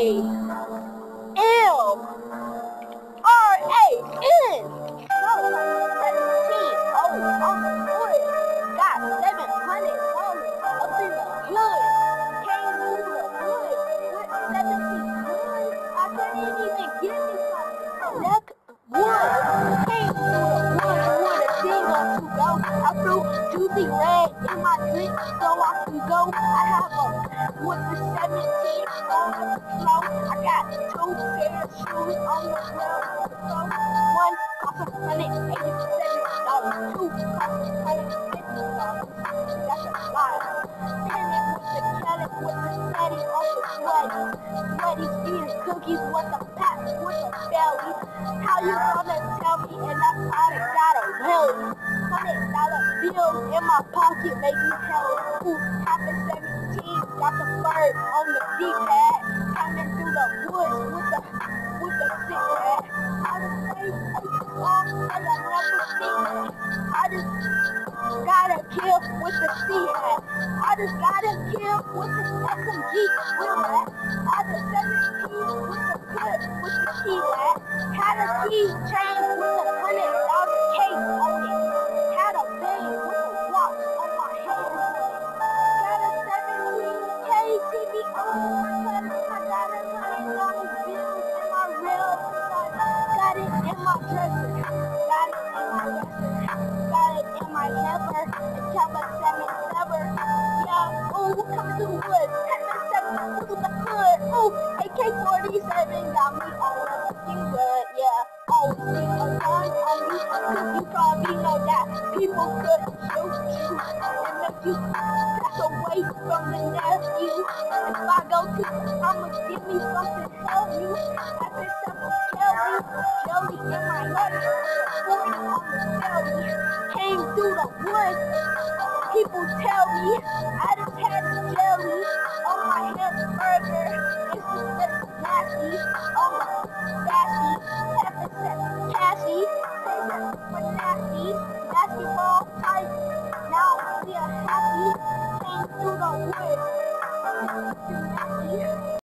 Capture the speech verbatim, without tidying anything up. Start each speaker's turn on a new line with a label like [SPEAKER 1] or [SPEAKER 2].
[SPEAKER 1] A M R A N. seventeen. Oh, on the wood. Got seven hundred dollars up in the hood. Came through the wood with seventeen hundred. I couldn't even give me something. That wood came through the wood with a single to go. I threw juicy red in my drink so I can go. I have a with the seventeen on the floor. I got two pair of shoes on the ground. So one cost a hundred eighty-seven dollars. Two cost a hundred fifty dollars. That's a lot. Then it with the Kelly with the steady on the sweaty. Sweaty eating cookies with the pack with the belly. How you gonna tell me? And I thought I got a belly. Hundred dollar bills in my pocket make me hell. Ooh, happy seventeen, got the bird on the D-pad. Coming through the woods with the with the stick pad. I just play off and I never see that. I just gotta kill with the C-hat. I just gotta kill with the S M G wheel hat. I just seventeen with the good with the T-hat. Had a key chain with a hundred dollar case on it. Had a bang with a watch on my head. Got a seventeen K T V on my cut. I got a hundred dollar bills in my real son. Got it in my dresser. Got it in my dresser. Got it in my hamper. And kept a seven seven. Yeah, ooh, coming to the woods. seven seven through the hood. Ooh, A K forty-seven got me all looking good. Yeah, always been a gun on me. Cause you probably know that people could shoot you and make you pass away from the nephew. If I go to I'ma give me something to tell you. I said something jelly, jelly in my head, forty on the belly. Came through the woods. People tell me I just had a jelly on my hamburger. It's just nasty. Oh, nasty. Cassie, for nasty, basketball type. Now we are happy. Came through the woods. Nasty.